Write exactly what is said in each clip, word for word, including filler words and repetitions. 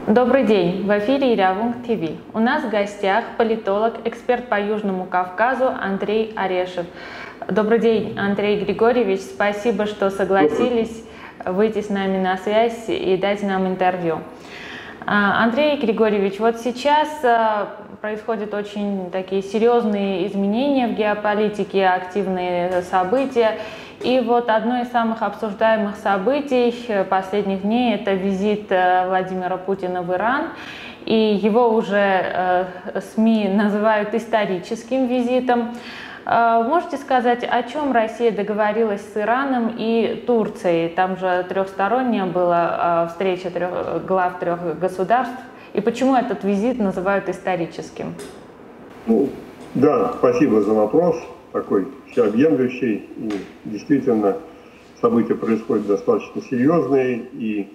Добрый день, в эфире Ирявунг ТВ. У нас в гостях политолог, эксперт по Южному Кавказу Андрей Орешев. Добрый день, Андрей Григорьевич, спасибо, что согласились выйти с нами на связь и дать нам интервью. Андрей Григорьевич, вот сейчас происходят очень такие серьезные изменения в геополитике, активные события. И вот одно из самых обсуждаемых событий последних дней – это визит Владимира Путина в Иран. И его уже СМИ называют историческим визитом. Можете сказать, о чем Россия договорилась с Ираном и Турцией? Там же трехсторонняя была встреча трех, глав трех государств. И почему этот визит называют историческим? Ну, да, спасибо за вопрос. Такой всеобъемлющий. И действительно, события происходят достаточно серьезные, и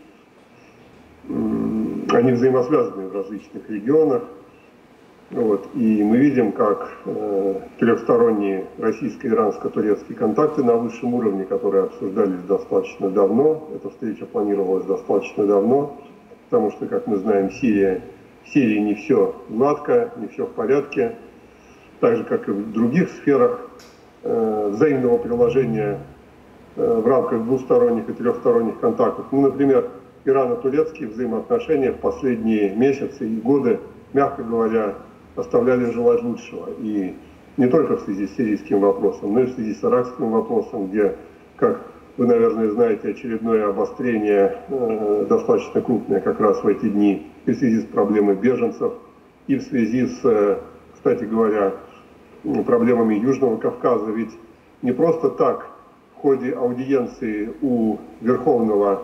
они взаимосвязаны в различных регионах. Вот. И мы видим, как э, трехсторонние российско-иранско-турецкие контакты на высшем уровне, которые обсуждались достаточно давно, эта встреча планировалась достаточно давно, потому что, как мы знаем, Сирия, в Сирии не все гладко, не все в порядке, так же, как и в других сферах э, взаимного приложения э, в рамках двусторонних и трехсторонних контактов. Ну, например, ирано-турецкие взаимоотношения в последние месяцы и годы, мягко говоря, оставляли желать лучшего. И не только в связи с сирийским вопросом, но и в связи с иракским вопросом, где, как вы, наверное, знаете, очередное обострение э, достаточно крупное как раз в эти дни и в связи с проблемой беженцев, и в связи с, э, кстати говоря, проблемами Южного Кавказа. Ведь не просто так в ходе аудиенции у верховного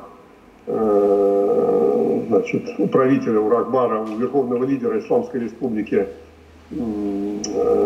э, значит, у правителя, у Рахбара, у верховного лидера Исламской Республики э,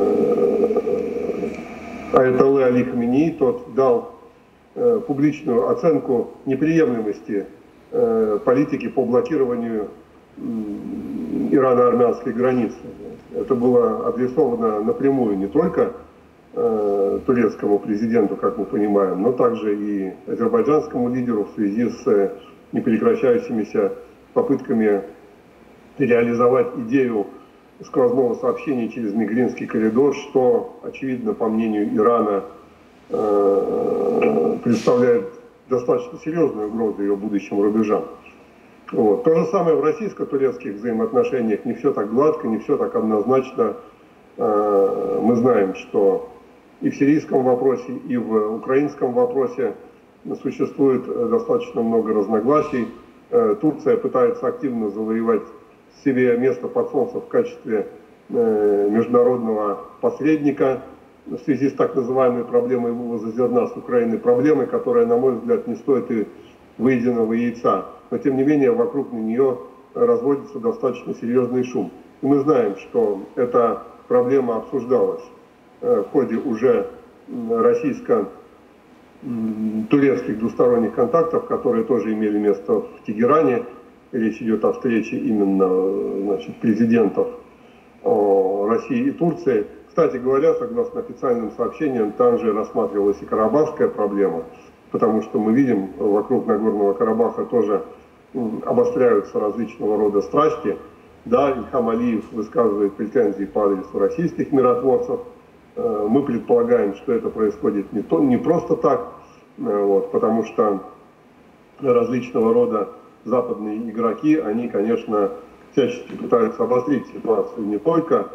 Аятоллы Али Хаменеи, тот дал э, публичную оценку неприемлемости э, политики по блокированию э, ирано-армянской границы. Это было адресовано напрямую не только э, турецкому президенту, как мы понимаем, но также и азербайджанскому лидеру в связи с непрекращающимися попытками реализовать идею сквозного сообщения через Мигринский коридор, что, очевидно, по мнению Ирана, э, представляет достаточно серьезную угрозу ее будущим рубежам. Вот. То же самое в российско-турецких взаимоотношениях. Не все так гладко, не все так однозначно. Э, мы знаем, что и в сирийском вопросе, и в украинском вопросе существует достаточно много разногласий. Э, Турция пытается активно завоевать себе место под солнцем в качестве э, международного посредника в связи с так называемой проблемой вывоза зерна с Украины. Проблемой, которая, на мой взгляд, не стоит и выеденного яйца. Но, тем не менее, вокруг нее разводится достаточно серьезный шум. И мы знаем, что эта проблема обсуждалась э, в ходе уже российско-турецких двусторонних контактов, которые тоже имели место в Тегеране. Речь идет о встрече именно, значит, президентов России и Турции. Кстати говоря, согласно официальным сообщениям, там же рассматривалась и карабахская проблема, потому что мы видим, вокруг Нагорного Карабаха тоже обостряются различного рода страсти. Да, Ильхам Алиев высказывает претензии по адресу российских миротворцев. Мы предполагаем, что это происходит не, то, не просто так, вот, потому что различного рода западные игроки, они, конечно, всячески пытаются обострить ситуацию не только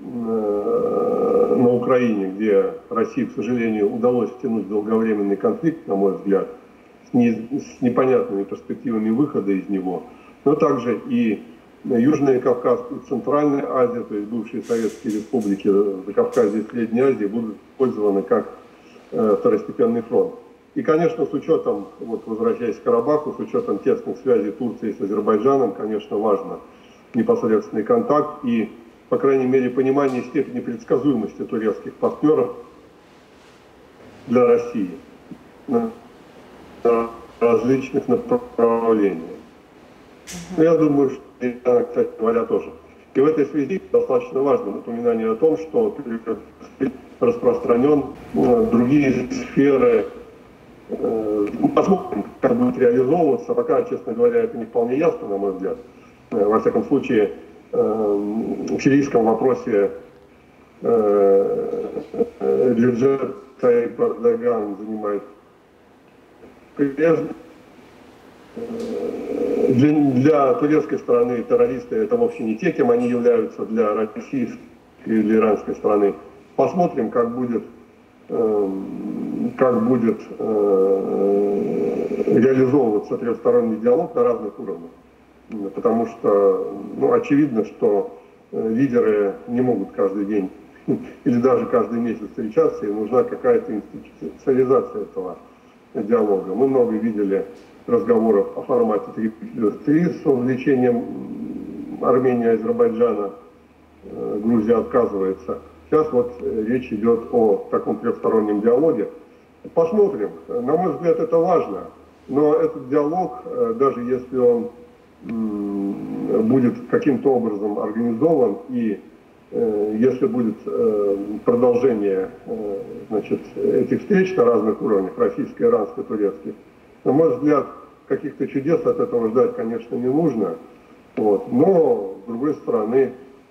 э, на Украине, где России, к сожалению, удалось втянуть в долговременный конфликт, на мой взгляд, с, не, с непонятными перспективами выхода из него, но также и Южная Кавказ, и Центральная Азия, то есть бывшие советские республики Закавказья и Средней Азии будут использованы как э, второстепенный фронт. И, конечно, с учетом, вот, возвращаясь к Карабаху, с учетом тесных связей Турции с Азербайджаном, конечно, важно непосредственный контакт и, по крайней мере, понимание степени предсказуемости турецких партнеров для России на различных направлениях. Но я думаю, что, кстати говоря, тоже. И в этой связи достаточно важно напоминание о том, что распространен другие сферы. Посмотрим, как будет реализовываться. Пока, честно говоря, это не вполне ясно, на мой взгляд. во всяком случае, в сирийском вопросе Реджеп Таyyip Эрдоган занимает прежде. Для, для турецкой стороны террористы это вовсе не те, кем они являются для российской или иранской страны. Посмотрим, как будет, э, как будет э, реализовываться трехсторонний диалог на разных уровнях. Потому что ну, очевидно, что лидеры не могут каждый день или даже каждый месяц встречаться, и нужна какая-то институциализация этого диалога. Мы много видели разговоров о формате три плюс три с увлечением Армении, Азербайджана. Грузия отказывается. Сейчас вот речь идет о таком трехстороннем диалоге. Посмотрим. На мой взгляд, это важно. Но этот диалог, даже если он будет каким-то образом организован и если будет продолжение значит, этих встреч на разных уровнях, российской, иранской, турецкой, на мой взгляд, каких-то чудес от этого ждать, конечно, не нужно. Вот. Но, с другой стороны,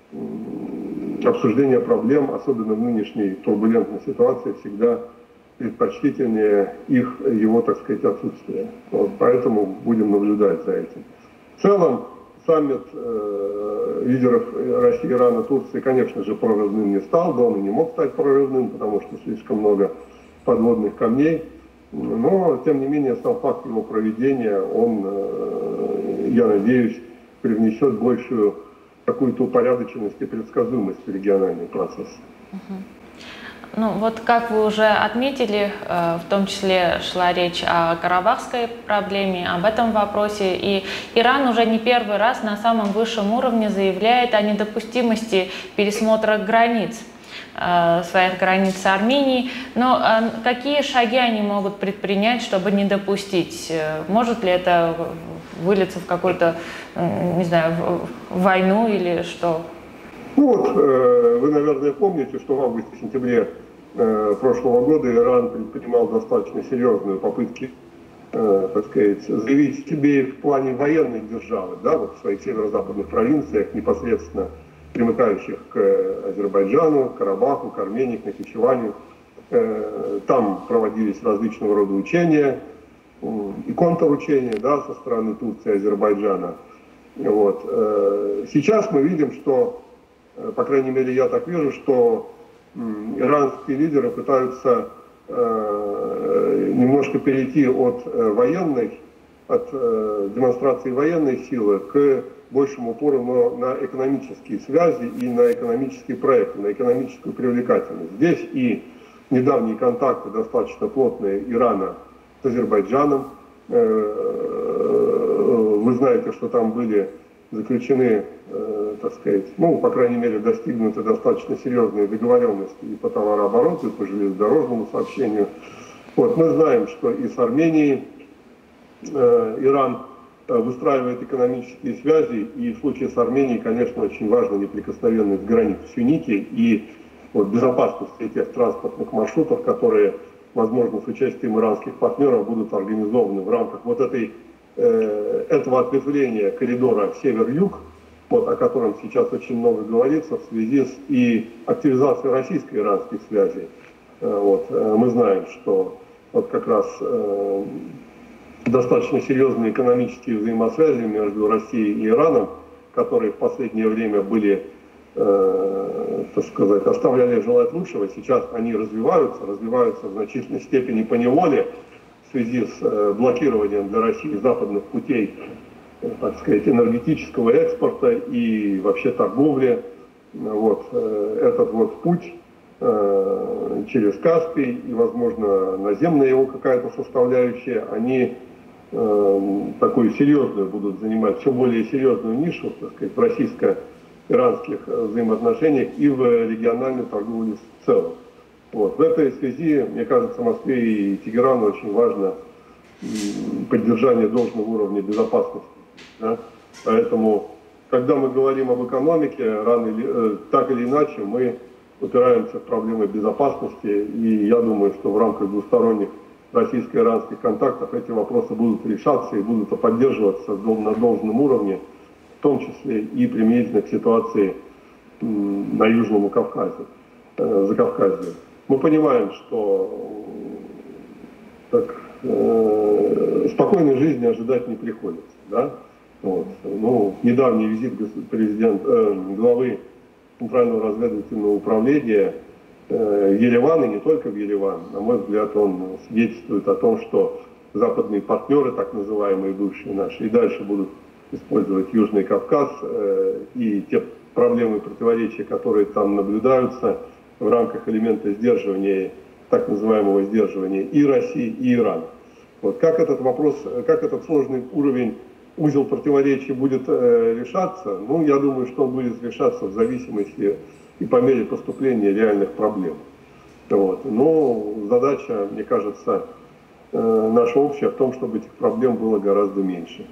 обсуждение проблем, особенно в нынешней турбулентной ситуации, всегда предпочтительнее их, его, так сказать, отсутствия. Вот. Поэтому будем наблюдать за этим. В целом, саммит э, лидеров России, Ирана, Турции, конечно же, прорывным не стал, да он и не мог стать прорывным, потому что слишком много подводных камней. Но, тем не менее, сам факт его проведения, он, э, я надеюсь, привнесет большую какую-то упорядоченность и предсказуемость в региональный процесс. Угу. Ну вот, как вы уже отметили, в том числе шла речь о карабахской проблеме, об этом вопросе, и Иран уже не первый раз на самом высшем уровне заявляет о недопустимости пересмотра границ, своих границ с Арменией. Но какие шаги они могут предпринять, чтобы не допустить? Может ли это вылиться в какую-то, не знаю, в войну или что? Ну вот, вы, наверное, помните, что в августе-сентябре прошлого года Иран предпринимал достаточно серьезные попытки, так сказать, заявить себе в плане военной державы, да, вот в своих северо-западных провинциях, непосредственно примыкающих к Азербайджану, к Карабаху, к Армении, к Нахичеванию. Там проводились различного рода учения и контручения, да, со стороны Турции и Азербайджана. Вот. Сейчас мы видим, что, по крайней мере, я так вижу, что иранские лидеры пытаются э, немножко перейти от э, военной, от э, демонстрации военной силы к большему упору на, на экономические связи и на экономические проекты, на экономическую привлекательность. Здесь и недавние контакты достаточно плотные Ирана с Азербайджаном. Э, вы знаете, что там были заключены, э, так сказать, ну, по крайней мере, достигнуты достаточно серьезные договоренности и по товарообороту, и по железнодорожному сообщению. Вот, мы знаем, что и с Арменией э, Иран э, выстраивает экономические связи, и в случае с Арменией, конечно, очень важна неприкосновенность границ Сюники и вот, безопасность этих транспортных маршрутов, которые, возможно, с участием иранских партнеров будут организованы в рамках вот этой этого ответвления коридора север-юг, вот, о котором сейчас очень много говорится в связи с и активизацией российско-иранских связей. Вот, мы знаем, что вот как раз э, достаточно серьезные экономические взаимосвязи между Россией и Ираном, которые в последнее время были, э, так сказать, оставляли желать лучшего, сейчас они развиваются, развиваются в значительной степени по неволе, в связи с блокированием для России западных путей, так сказать, энергетического экспорта и вообще торговли. Вот, этот вот путь через Каспий и, возможно, наземная его какая-то составляющая, они такую серьезную будут занимать, все более серьезную нишу, так сказать, в российско-иранских взаимоотношениях и в региональной торговле в целом. Вот. В этой связи, мне кажется, Москве и Тегерану очень важно поддержание должного уровня безопасности. Да? Поэтому, когда мы говорим об экономике, рано или, э, так или иначе мы упираемся в проблемы безопасности, и я думаю, что в рамках двусторонних российско-иранских контактов эти вопросы будут решаться и будут поддерживаться на должном уровне том числе и применительно к ситуации на Южном Кавказе, Закавказье. Мы понимаем, что так, э, спокойной жизни ожидать не приходится. Да? Вот. Ну, недавний визит президент, э, главы Центрального разведывательного управления э, в Ереван, и не только в Ереван, на мой взгляд, он свидетельствует о том, что западные партнеры, так называемые бывшие наши, и дальше будут использовать Южный Кавказ э, и те проблемы и противоречия, которые там наблюдаются в рамках элемента сдерживания, так называемого сдерживания и России, и Ирана. Вот как этот вопрос, как этот сложный уровень, узел противоречий будет э, решаться, ну, я думаю, что он будет решаться в зависимости и по мере поступления реальных проблем. Вот. Но задача, мне кажется, э, наша общая в том, чтобы этих проблем было гораздо меньше.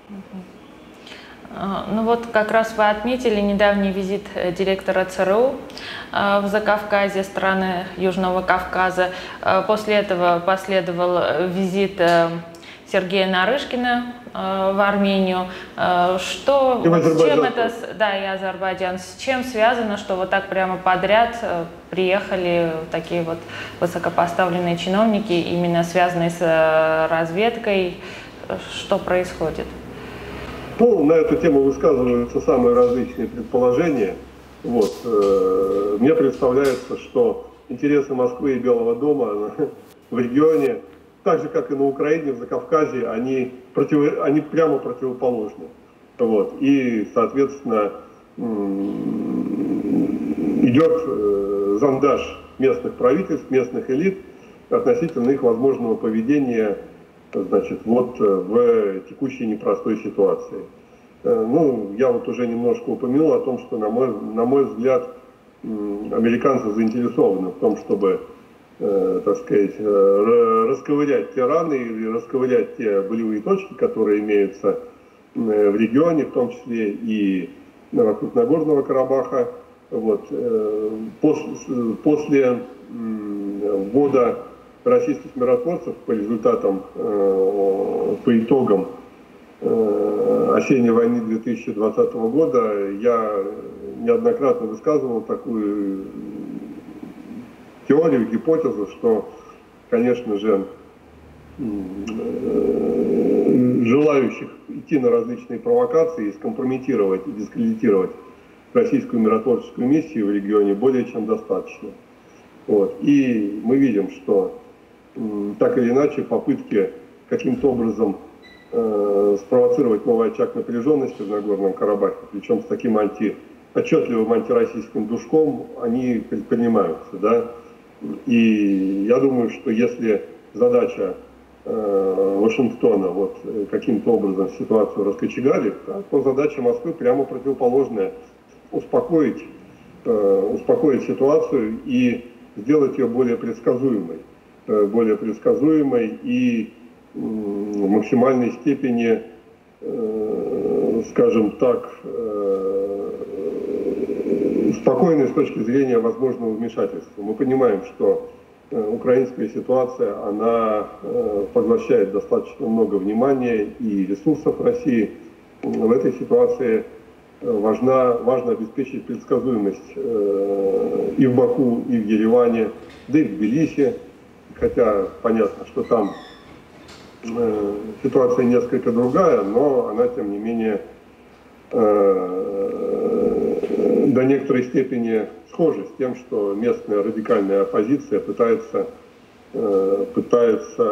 Ну вот как раз вы отметили недавний визит директора ЦРУ в Закавказье, страны Южного Кавказа. После этого последовал визит Сергея Нарышкина в Армению. Что, с чем это, да, и Азербайджан, с чем связано, что вот так прямо подряд приехали такие вот высокопоставленные чиновники, именно связанные с разведкой? Что происходит? Ну, на эту тему высказываются самые различные предположения. Вот. Мне представляется, что интересы Москвы и Белого дома в регионе, так же, как и на Украине, в Закавказье, они, против... они прямо противоположны. Вот. И, соответственно, идет зондаж местных правительств, местных элит относительно их возможного поведения, значит, вот в текущей непростой ситуации. Ну, я вот уже немножко упомянул о том, что, на мой, на мой взгляд, американцы заинтересованы в том, чтобы, э, так сказать, расковырять те раны или расковырять те болевые точки, которые имеются в регионе, в том числе и вокруг Нагорного Карабаха. Вот. После, после ввода российских миротворцев по результатам, по итогам осенней войны две тысячи двадцатого года я неоднократно высказывал такую теорию, гипотезу, что, конечно же, желающих идти на различные провокации, скомпрометировать и дискредитировать российскую миротворческую миссию в регионе более чем достаточно. Вот. И мы видим, что так или иначе попытки каким-то образом э, спровоцировать новый очаг напряженности в Нагорном Карабахе, причем с таким анти, отчетливым антироссийским душком, они предпринимаются. Да? И я думаю, что если задача э, Вашингтона вот, каким-то образом ситуацию раскочегарить, да, то задача Москвы прямо противоположная — успокоить, э, успокоить ситуацию и сделать ее более предсказуемой. более предсказуемой и в максимальной степени, скажем так, спокойной с точки зрения возможного вмешательства. Мы понимаем, что украинская ситуация, она поглощает достаточно много внимания и ресурсов России. В этой ситуации важна, важно обеспечить предсказуемость и в Баку, и в Ереване, да и в Тбилиси. Хотя понятно, что там э, ситуация несколько другая, но она, тем не менее, э, до некоторой степени схожа с тем, что местная радикальная оппозиция пытается, э, пытается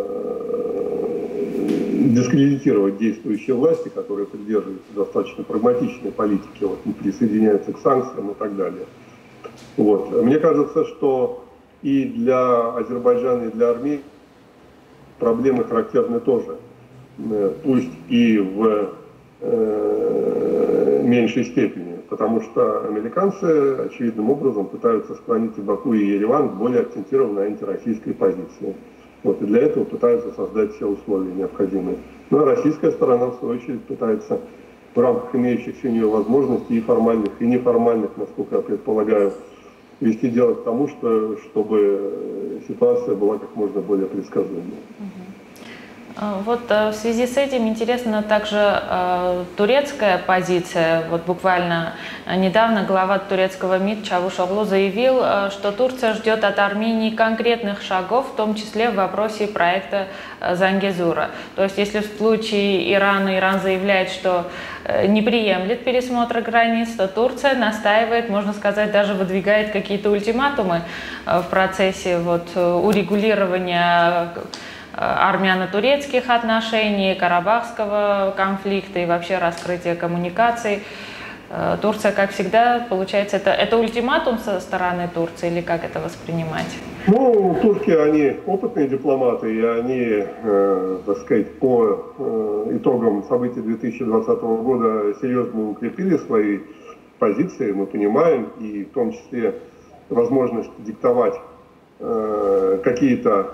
э, дискредитировать действующие власти, которые придерживаются достаточно прагматичной политики, вот, не присоединяются к санкциям и так далее. Вот. Мне кажется, что и для Азербайджана, и для Армении проблемы характерны тоже, пусть и в э, меньшей степени, потому что американцы очевидным образом пытаются склонить и Баку, и Ереван к более акцентированной антироссийской позиции. Вот, и для этого пытаются создать все условия необходимые. Ну а российская сторона, в свою очередь, пытается в рамках имеющихся у нее возможностей и формальных, и неформальных, насколько я предполагаю, вести дело к тому, что, чтобы ситуация была как можно более предсказуемой. Вот в связи с этим интересна также э, турецкая позиция. Вот буквально недавно глава турецкого МИД Чавушоглу заявил, э, что Турция ждет от Армении конкретных шагов, в том числе в вопросе проекта э, Зангезура. То есть если в случае Ирана Иран заявляет, что э, не приемлет пересмотра границ, то Турция настаивает, можно сказать, даже выдвигает какие-то ультиматумы э, в процессе вот, урегулирования армяно-турецких отношений, карабахского конфликта и вообще раскрытия коммуникаций. Турция, как всегда, получается, это, это ультиматум со стороны Турции или как это воспринимать? Ну, турки, они опытные дипломаты, и они, э, так сказать, по э, итогам событий две тысячи двадцатого года серьезно укрепили свои позиции, мы понимаем, и в том числе возможность диктовать э, какие-то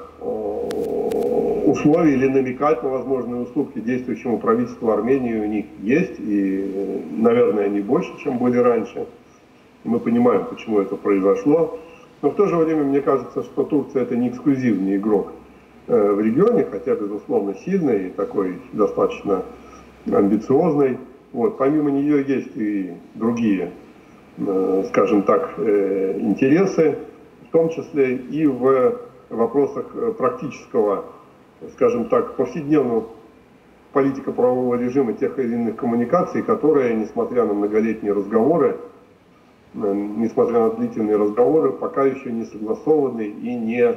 условий или намекать на возможные уступки действующему правительству Армении у них есть, и, наверное, они больше, чем были раньше. Мы понимаем, почему это произошло. Но в то же время мне кажется, что Турция это не эксклюзивный игрок в регионе, хотя, безусловно, сильный и такой достаточно амбициозный. Вот. Помимо нее есть и другие, скажем так, интересы, в том числе и в вопросах практического, скажем так, повседневного политико-правового режима тех или иных коммуникаций, которые, несмотря на многолетние разговоры, несмотря на длительные разговоры, пока еще не согласованы и не,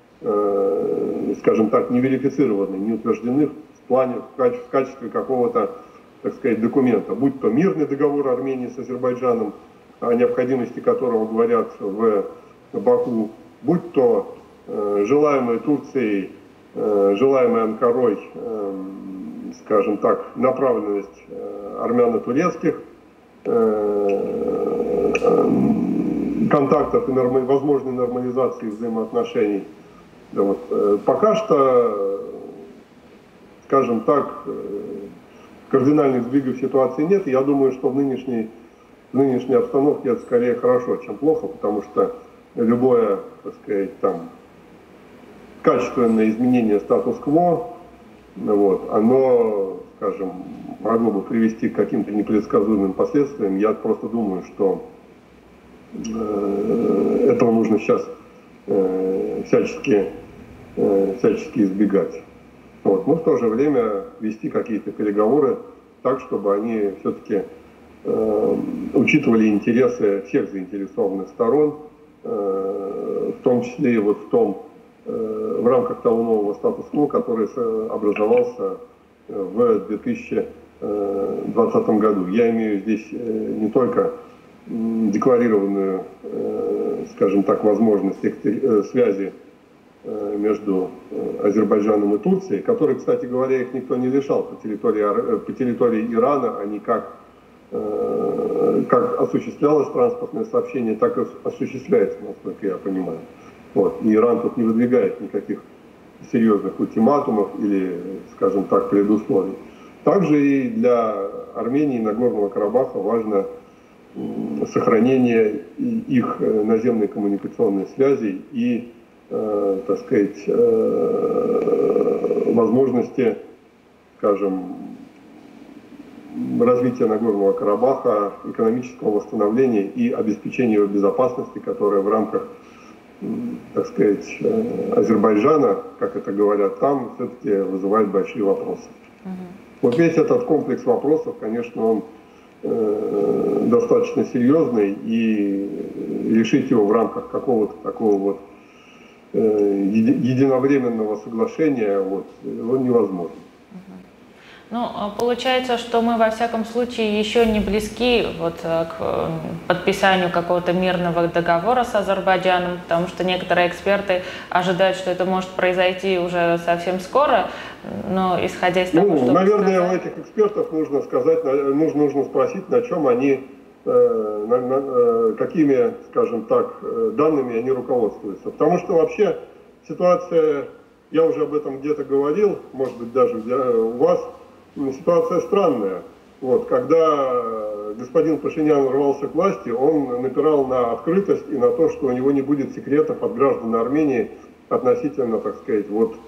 скажем так, не верифицированы, не утверждены в плане, в качестве какого-то, так сказать, документа, будь то мирный договор Армении с Азербайджаном, о необходимости которого говорят в Баку, будь то желаемые Турцией, желаемой Анкарой, скажем так, направленность армяно-турецких контактов и норм... возможной нормализации взаимоотношений. Вот. Пока что, скажем так, кардинальных сдвигов ситуации нет. Я думаю, что в нынешней, в нынешней обстановке это скорее хорошо, чем плохо, потому что любое, так сказать, там, качественное изменение статус-кво, вот, оно, скажем, могло бы привести к каким-то непредсказуемым последствиям. Я просто думаю, что э, этого нужно сейчас э, всячески, э, всячески избегать. Вот. Но в то же время вести какие-то переговоры так, чтобы они все-таки э, учитывали интересы всех заинтересованных сторон, э, в том числе и вот в том, в рамках того нового статус-кво, который образовался в две тысячи двадцатом году. Я имею здесь не только декларированную, скажем так, возможность связи между Азербайджаном и Турцией, которой, кстати говоря, их никто не лишал по территории, по территории Ирана, они как, как осуществлялось транспортное сообщение, так и осуществляется, насколько я понимаю. Вот. И Иран тут не выдвигает никаких серьезных ультиматумов или, скажем так, предусловий. Также и для Армении и Нагорного Карабаха важно сохранение их наземной коммуникационной связи и, э, так сказать, э, возможности, скажем, развития Нагорного Карабаха, экономического восстановления и обеспечения его безопасности, которое в рамках, так сказать, Азербайджана, как это говорят там, все-таки вызывает большие вопросы. Uh-huh. Вот весь этот комплекс вопросов, конечно, он э, достаточно серьезный, и решить его в рамках какого-то такого вот э, единовременного соглашения вот, его невозможно. Uh-huh. Ну, получается, что мы во всяком случае еще не близки вот к подписанию какого-то мирного договора с Азербайджаном, потому что некоторые эксперты ожидают, что это может произойти уже совсем скоро, но исходя из того, ну, что наверное, сказать... у этих экспертов нужно сказать, нужно, нужно спросить, на чем они, э, на, на, какими, скажем так, данными они руководствуются. Потому что вообще ситуация, я уже об этом где-то говорил, может быть, даже у вас, ситуация странная. Вот, когда господин Пашинян рвался к власти, он напирал на открытость и на то, что у него не будет секретов от граждан Армении относительно, так сказать, вот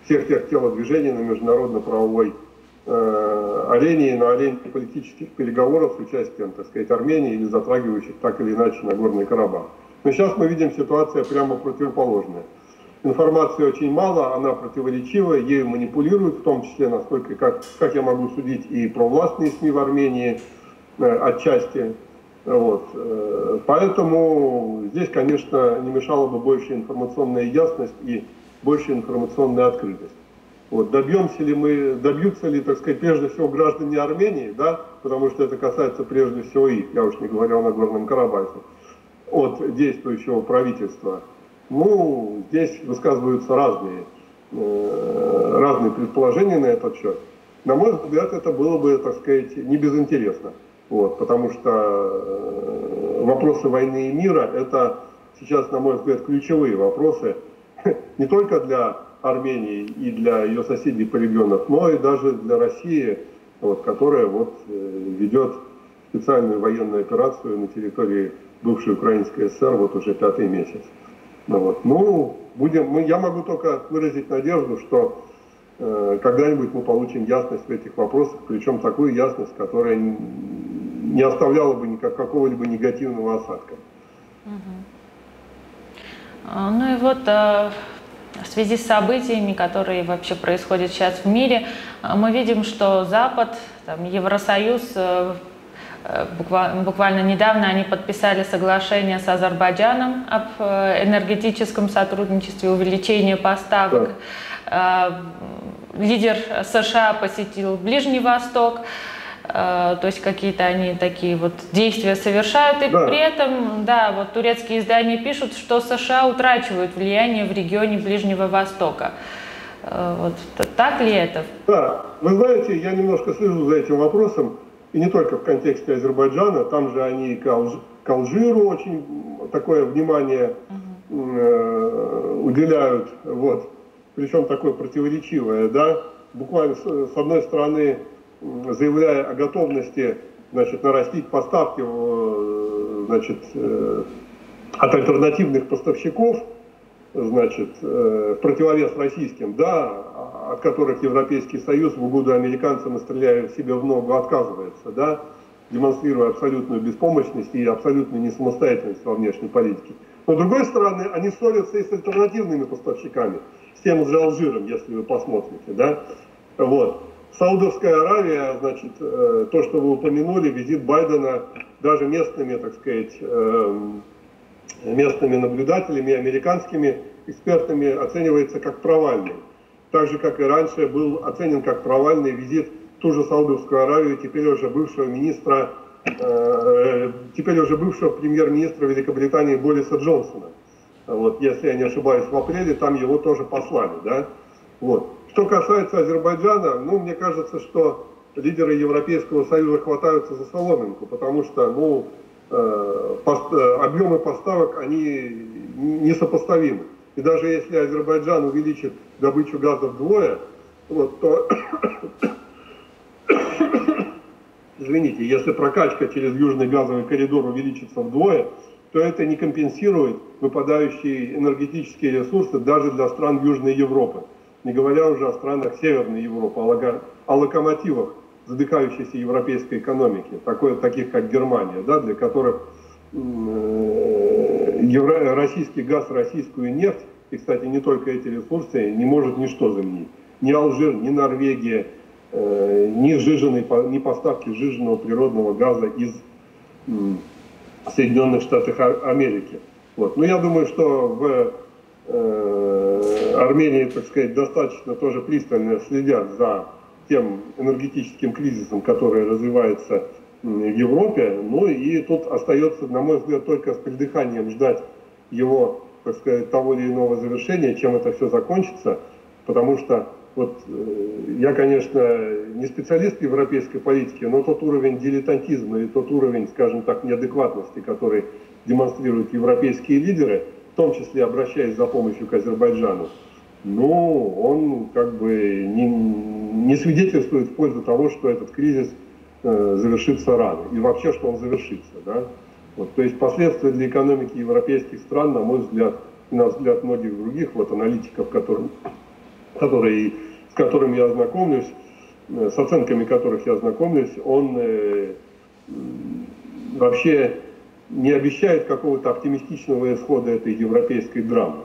всех тех телодвижений на международно-правовой э, арене, на арене политических переговоров с участием, так сказать, Армении или затрагивающих так или иначе Нагорный Карабах. Но сейчас мы видим ситуацию прямо противоположная. Информации очень мало, она противоречивая, ею манипулируют, в том числе, насколько, как, как я могу судить, и провластные СМИ в Армении э, отчасти. Вот. Э, поэтому здесь, конечно, не мешала бы больше информационная ясность и больше информационная открытость. Вот. Добьемся ли мы, добьются ли, так сказать, прежде всего граждане Армении, да, потому что это касается прежде всего их, я уж не говорю о Нагорном Карабахе, от действующего правительства. Ну, здесь высказываются разные, э, разные предположения на этот счет. На мой взгляд, это было бы, так сказать, не безинтересно. Вот, потому что э, вопросы войны и мира – это сейчас, на мой взгляд, ключевые вопросы не только для Армении и для ее соседей по регионам, но и даже для России, вот, которая вот, э, ведет специальную военную операцию на территории бывшей Украинской ССР вот уже пятый месяц. Ну, вот. ну будем, мы, я могу только выразить надежду, что э, когда-нибудь мы получим ясность в этих вопросах, причем такую ясность, которая не оставляла бы никак, какого-либо негативного осадка. Угу. Ну и вот э, в связи с событиями, которые вообще происходят сейчас в мире, мы видим, что Запад, там, Евросоюз, э, Буквально, буквально недавно они подписали соглашение с Азербайджаном об энергетическом сотрудничестве, увеличении поставок. Да. Лидер США посетил Ближний Восток, то есть какие-то они такие вот действия совершают. И да. При этом, да, вот турецкие издания пишут, что США утрачивают влияние в регионе Ближнего Востока. Вот, так ли это? Да, вы знаете, я немножко слежу за этим вопросом. И не только в контексте Азербайджана, там же они к, Алж... к Алжиру очень такое внимание э, уделяют, вот. Причем такое противоречивое, да, буквально с, с одной стороны заявляя о готовности, значит, нарастить поставки, значит, э, от альтернативных поставщиков, значит, э, противовес российским, да, от которых Европейский Союз в угоду американцам, стреляя себе в ногу, отказывается, да, демонстрируя абсолютную беспомощность и абсолютную несамостоятельность во внешней политике. Но с другой стороны, они ссорятся и с альтернативными поставщиками, с тем же Алжиром, если вы посмотрите, да. Вот. Саудовская Аравия, значит, э, то, что вы упомянули, визит Байдена даже местными, так сказать, э, местными наблюдателями, американскими экспертами оценивается как провальный. Так же, как и раньше был оценен как провальный визит в ту же Саудовскую Аравию, теперь уже бывшего министра, э, теперь уже бывшего премьер-министра Великобритании Бориса Джонсона. Вот, если я не ошибаюсь, в апреле там его тоже послали, да? Вот. Что касается Азербайджана, ну, мне кажется, что лидеры Европейского Союза хватаются за соломинку, потому что, ну, э, пост, э, объемы поставок, они несопоставимы. И даже если Азербайджан увеличит добычу газа вдвое, вот, то, извините, если прокачка через Южный газовый коридор увеличится вдвое, то это не компенсирует выпадающие энергетические ресурсы даже для стран Южной Европы. Не говоря уже о странах Северной Европы, о, о локомотивах задыхающейся европейской экономики, такой, таких как Германия, да, для которых Евро, российский газ, российскую нефть, и, кстати, не только эти ресурсы, не может ничто заменить. Ни Алжир, ни Норвегия, э, ни, сжиженный, ни поставки сжиженного природного газа из э, Соединенных Штатов Америки. Вот. Но я думаю, что в э, Армении, так сказать, достаточно тоже пристально следят за тем энергетическим кризисом, который развивается в Европе. Ну и тут остается, на мой взгляд, только с придыханием ждать его, так сказать, того или иного завершения, чем это все закончится. Потому что вот я, конечно, не специалист в европейской политике, но тот уровень дилетантизма и тот уровень, скажем так, неадекватности, который демонстрируют европейские лидеры, в том числе обращаясь за помощью к Азербайджану, ну, он как бы не, не свидетельствует в пользу того, что этот кризис э, завершится рано. И вообще, что он завершится. Да? Вот, то есть последствия для экономики европейских стран, на мой взгляд, и на взгляд многих других вот, аналитиков, которым который, с которым я ознакомлюсь, с оценками которых я ознакомлюсь, он э, вообще не обещает какого-то оптимистичного исхода этой европейской драмы.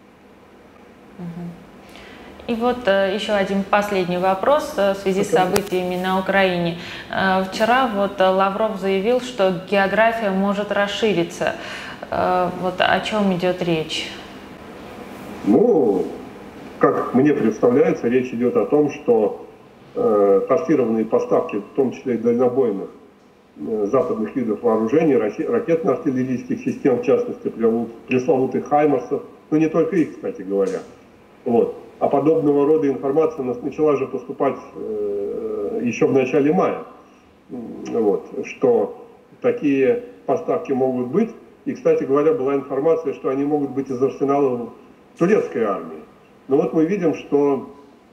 И вот э, еще один последний вопрос э, в связи с событиями на Украине. Э, вчера вот Лавров заявил, что география может расшириться. Э, вот о чем идет речь? Ну, как мне представляется, речь идет о том, что э, форсированные поставки, в том числе и дальнобойных э, западных видов вооружений, ракетно-артиллерийских систем, в частности, пресловутых «Хаймарсов», но не только их, кстати говоря. Вот. А подобного рода информация у нас начала же поступать э, еще в начале мая, вот, что такие поставки могут быть. И, кстати говоря, была информация, что они могут быть из арсеналов турецкой армии. Но вот мы видим, что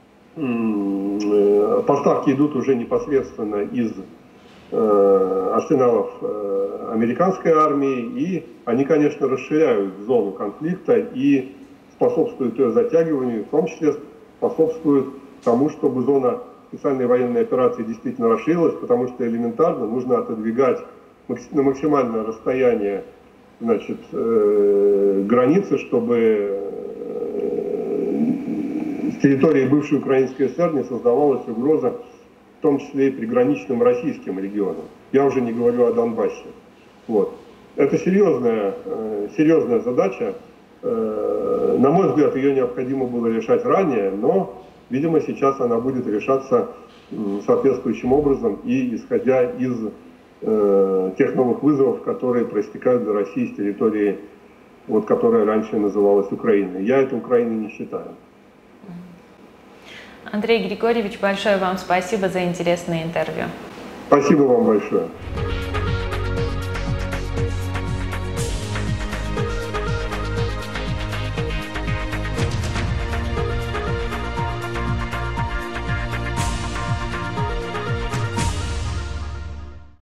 э, поставки идут уже непосредственно из э, арсеналов э, американской армии, и они, конечно, расширяют зону конфликта и способствует ее затягиванию, в том числе способствует тому, чтобы зона специальной военной операции действительно расширилась, потому что элементарно нужно отодвигать на максимальное расстояние, значит, э, границы, чтобы э, с территории бывшей Украинской ССР не создавалась угроза, в том числе и приграничным российским регионам. Я уже не говорю о Донбассе. Вот. Это серьезная, э, серьезная задача. На мой взгляд, ее необходимо было решать ранее, но, видимо, сейчас она будет решаться соответствующим образом и исходя из э, тех новых вызовов, которые проистекают для России с территории, вот, которая раньше называлась Украиной. Я это Украиной не считаю. Андрей Григорьевич, большое вам спасибо за интересное интервью. Спасибо вам большое.